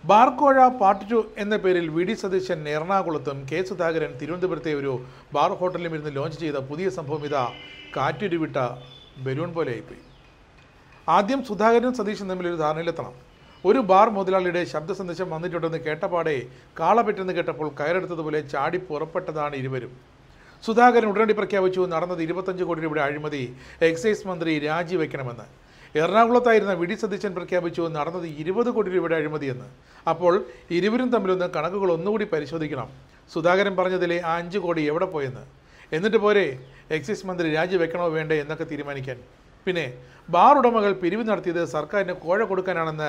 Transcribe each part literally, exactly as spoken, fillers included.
ബാർക്കോഴ part two എന്ന പേരിൽ V D Satheesan എറണാകുളത്തും കെ സുധാകരൻ തിരുവനന്തപുരത്തെ ഒരു ബാർ ഹോട്ടലിലും ഇരുന്ന് ലോഞ്ച് ചെയ്ത പുതിയ സംഭവം ഇതാ കാറ്റുരുവിട്ട ബലൂൺ പോലെയായിപ്പോയി. ആദ്യം സുധാകരനും സതീശനും തമ്മിലൊരു ധാരണയിലെത്തണം. ഒരു ബാർ മുതലാളിയുടെ ശബ്ദ സന്ദേശം വന്നിട്ടുണ്ടെന്ന് കേട്ടപാടെ കാളപെട്ടെന്ന് കേട്ടപ്പോൾ കയറെടുത്തതുപോലെ ചാടി പുറപ്പെട്ടതാണ് ഇരുവരും. സുധാകരൻ ഉടനടി പ്രഖ്യാപിച്ചു നടന്നത് ഇരുപത്തഞ്ച് കോടി രൂപയുടെ അഴിമതി, എക്സൈസ് മന്ത്രി രാജിവെക്കണമെന്ന്. എറണാകുളത്തായിരുന്ന വി ഡി സതീശൻ പ്രഖ്യാപിച്ചു നടന്നത് ഇരുപത് കോടി രൂപയുടെ അഴിമതിയെന്ന്. അപ്പോൾ ഇരുവരും തമ്മിലൊന്ന് കണക്കുകൾ ഒന്നുകൂടി പരിശോധിക്കണം. സുധാകരൻ പറഞ്ഞതിലെ ആ അഞ്ച് കോടി എവിടെ പോയെന്ന്. എന്നിട്ട് പോരെ എക്സൈസ് മന്ത്രി രാജിവെക്കണോ വേണ്ടേ എന്നൊക്കെ തീരുമാനിക്കാൻ. പിന്നെ ബാർ ഉടമകൾ പിരിവ് നടത്തിയത് സർക്കാരിന് കോഴ കൊടുക്കാനാണെന്ന്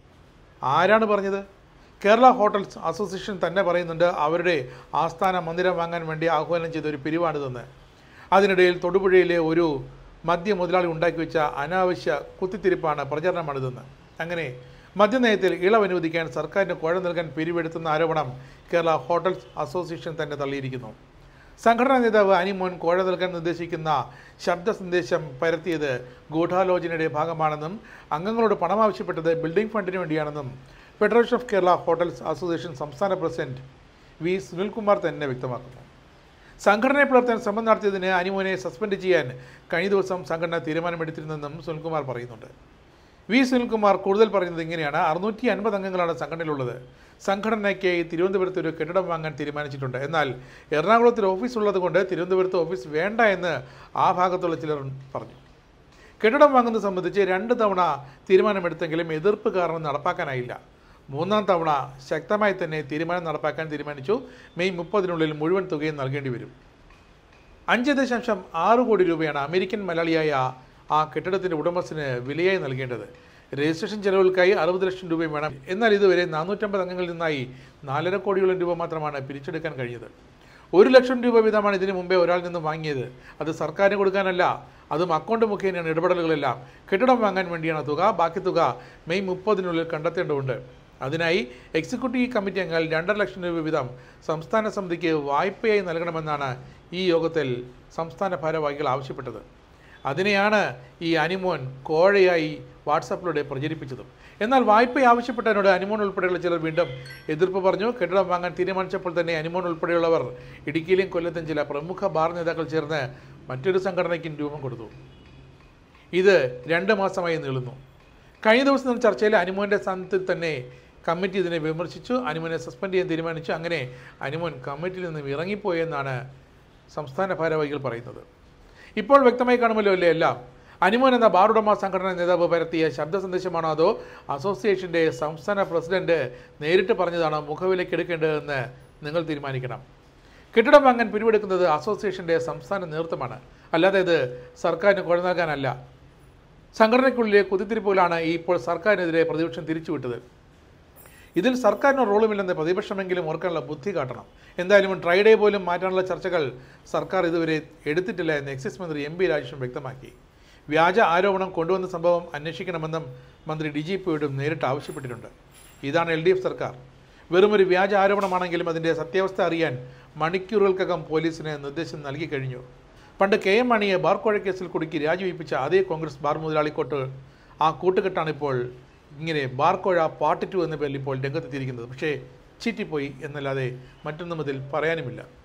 ആരാണ് പറഞ്ഞത്? കേരള ഹോട്ടൽസ് അസോസിയേഷൻ തന്നെ പറയുന്നുണ്ട് അവരുടെ ആസ്ഥാന മന്ദിരം വാങ്ങാൻ വേണ്ടി ആഹ്വാനം ചെയ്ത ഒരു പിരിവാണിതെന്ന്. അതിനിടയിൽ തൊടുപുഴയിലെ ഒരു മദ്യ മുതലാളി ഉണ്ടാക്കി വെച്ച അനാവശ്യ കുത്തിത്തിരിപ്പാണ് പ്രചരണമാണിതെന്ന്. അങ്ങനെ മദ്യനയത്തിൽ ഇളവ് അനുവദിക്കാൻ സർക്കാരിന് കോഴ നൽകാൻ പിരിവെടുത്തുന്ന ആരോപണം കേരള ഹോട്ടൽസ് അസോസിയേഷൻ തന്നെ തള്ളിയിരിക്കുന്നു. സംഘടനാ നേതാവ് അനിമോൻ കോഴ നൽകാൻ നിർദ്ദേശിക്കുന്ന ശബ്ദ സന്ദേശം പരത്തിയത് ഗൂഢാലോചനയുടെ ഭാഗമാണെന്നും അംഗങ്ങളോട് പണം ആവശ്യപ്പെട്ടത് ബിൽഡിംഗ് ഫണ്ടിന് വേണ്ടിയാണെന്നും federation of Kerala hotels association സംസ്ഥാന പ്രസിഡന്റ് വി സുനിൽകുമാർ തന്നെ വ്യക്തമാക്കുന്നു. സംഘടനയെ പുലർത്താൻ ശ്രമം നടത്തിയതിന് അനിമോനെ സസ്പെൻഡ് ചെയ്യാൻ കഴിഞ്ഞ ദിവസം സംഘടന തീരുമാനമെടുത്തിരുന്നെന്നും സുനിൽകുമാർ പറയുന്നുണ്ട്. വി സുനിൽകുമാർ കൂടുതൽ പറയുന്നത് ഇങ്ങനെയാണ്. അറുന്നൂറ്റി അൻപത് അംഗങ്ങളാണ് സംഘടനയിലുള്ളത്. സംഘടനയ്ക്ക് തിരുവനന്തപുരത്ത് ഒരു കെട്ടിടം വാങ്ങാൻ തീരുമാനിച്ചിട്ടുണ്ട്. എന്നാൽ എറണാകുളത്തിൽ ഓഫീസ് ഉള്ളത് കൊണ്ട് തിരുവനന്തപുരത്ത് ഓഫീസ് വേണ്ട എന്ന് ആ ഭാഗത്തുള്ള ചിലർ പറഞ്ഞു. കെട്ടിടം വാങ്ങുന്നത് സംബന്ധിച്ച് രണ്ട് തവണ തീരുമാനമെടുത്തെങ്കിലും എതിർപ്പ് കാരണം നടപ്പാക്കാനായില്ല. മൂന്നാം തവണ ശക്തമായി തന്നെ തീരുമാനം നടപ്പാക്കാൻ തീരുമാനിച്ചു. മെയ് മുപ്പതിനുള്ളിൽ മുഴുവൻ തുകയും നൽകേണ്ടി വരും. അഞ്ച് ദശാംശം ആറ് കോടി രൂപയാണ് അമേരിക്കൻ മലയാളിയായ ആ കെട്ടിടത്തിൻ്റെ ഉടമസ്ഥന് വിലയായി നൽകേണ്ടത്. രജിസ്ട്രേഷൻ ചെലവുകൾക്കായി അറുപത് ലക്ഷം രൂപയും വേണം. എന്നാൽ ഇതുവരെ നാനൂറ്റമ്പത് അംഗങ്ങളിൽ നിന്നായി നാലര കോടിയോളം രൂപ മാത്രമാണ് പിരിച്ചെടുക്കാൻ കഴിഞ്ഞത്. ഒരു ലക്ഷം രൂപ വീതമാണ് ഇതിനു മുമ്പേ ഒരാളിൽ നിന്ന് വാങ്ങിയത്. അത് സർക്കാരിന് കൊടുക്കാനല്ല, അതും അക്കൗണ്ട് മുഖേനയാണ് ഇടപെടലുകളെല്ലാം. കെട്ടിടം വാങ്ങാൻ വേണ്ടിയാണ് തുക. ബാക്കി തുക മെയ് മുപ്പതിനുള്ളിൽ കണ്ടെത്തേണ്ടതുണ്ട്. അതിനായി എക്സിക്യൂട്ടീവ് കമ്മിറ്റി അംഗങ്ങൾ രണ്ടര ലക്ഷം രൂപ വീതം സംസ്ഥാന സമിതിക്ക് വായ്പയായി നൽകണമെന്നാണ് ഈ യോഗത്തിൽ സംസ്ഥാന ഭാരവാഹികൾ ആവശ്യപ്പെട്ടത്. അതിനെയാണ് ഈ അനിമോൻ കോഴയായി വാട്സാപ്പിലൂടെ പ്രചരിപ്പിച്ചതും. എന്നാൽ വായ്പ ആവശ്യപ്പെട്ടതിനോട് അനിമോൻ ഉൾപ്പെടെയുള്ള ചിലർ വീണ്ടും എതിർപ്പ് പറഞ്ഞു. കെട്ടിടം വാങ്ങാൻ തീരുമാനിച്ചപ്പോൾ തന്നെ അനിമോൻ ഉൾപ്പെടെയുള്ളവർ ഇടുക്കിയിലും കൊല്ലത്തും ചില പ്രമുഖ ബാർ നേതാക്കൾ ചേർന്ന് മറ്റൊരു സംഘടനയ്ക്കും രൂപം കൊടുത്തു. ഇത് രണ്ട് മാസമായി നീളുന്നു. കഴിഞ്ഞ ദിവസം നടന്ന ചർച്ചയിൽ അനിമോൻ്റെ സ്ഥാനത്തിൽ തന്നെ കമ്മിറ്റി ഇതിനെ വിമർശിച്ചു. അനിമോനെ സസ്പെൻഡ് ചെയ്യാൻ തീരുമാനിച്ചു. അങ്ങനെ അനിമോൻ കമ്മിറ്റിയിൽ നിന്നും ഇറങ്ങിപ്പോയെന്നാണ് സംസ്ഥാന ഭാരവാഹികൾ പറയുന്നത്. ഇപ്പോൾ വ്യക്തമായി കാണുമല്ലോ അല്ലേ എല്ലാം. അനിമോൻ എന്ന ബാർ ഉടമ സംഘടനാ നേതാവ് പരത്തിയ ശബ്ദ സന്ദേശമാണോ അതോ അസോസിയേഷൻ്റെ സംസ്ഥാന പ്രസിഡന്റ് നേരിട്ട് പറഞ്ഞതാണോ മുഖവിലേക്ക് എടുക്കേണ്ടതെന്ന് നിങ്ങൾ തീരുമാനിക്കണം. കെട്ടിടം വാങ്ങാൻ പിരിവെടുക്കുന്നത് അസോസിയേഷൻ്റെ സംസ്ഥാന നേതൃത്വമാണ്, അല്ലാതെ ഇത് സർക്കാരിന് കോഴ നൽകാനല്ല. സംഘടനയ്ക്കുള്ളിലെ കുത്തിത്തിരിപ്പുകളാണ് ഇപ്പോൾ സർക്കാരിനെതിരെ പ്രതിപക്ഷം തിരിച്ചുവിട്ടത്. ഇതിൽ സർക്കാരിന് റോളുമില്ലെന്ന് പ്രതിപക്ഷമെങ്കിലും ഓർക്കാനുള്ള ബുദ്ധി കാട്ടണം. എന്തായാലും ട്രൈഡേ പോലും മാറ്റാനുള്ള ചർച്ചകൾ സർക്കാർ ഇതുവരെ എടുത്തിട്ടില്ല എന്ന് എക്സൈസ് മന്ത്രി എം പി രാജേഷും വ്യക്തമാക്കി. വ്യാജ ആരോപണം കൊണ്ടുവന്ന സംഭവം അന്വേഷിക്കണമെന്നും മന്ത്രി ഡി ജി പിയോടും നേരിട്ട് ആവശ്യപ്പെട്ടിട്ടുണ്ട്. ഇതാണ് എൽ ഡി എഫ് സർക്കാർ. വെറുമൊരു വ്യാജ ആരോപണമാണെങ്കിലും അതിൻ്റെ സത്യാവസ്ഥ അറിയാൻ മണിക്കൂറുകൾക്കകം പോലീസിന് നിർദ്ദേശം നൽകി കഴിഞ്ഞു. പണ്ട് കെ എം മാണിയെ ബാർ കോഴ കേസിൽ കുടുക്കി രാജിവെപ്പിച്ച അതേ കോൺഗ്രസ് ബാർ മുതലാളിക്കോട്ട് ആ കൂട്ടുകെട്ടാണിപ്പോൾ ഇങ്ങനെ ബാർ കോഴ പാർട്ട് ടു എന്ന പേരിൽ ഇപ്പോൾ രംഗത്തെത്തിയിരിക്കുന്നത്. പക്ഷേ ചീറ്റിപ്പോയി എന്നല്ലാതെ മറ്റൊന്നും അതിൽ പറയാനുമില്ല.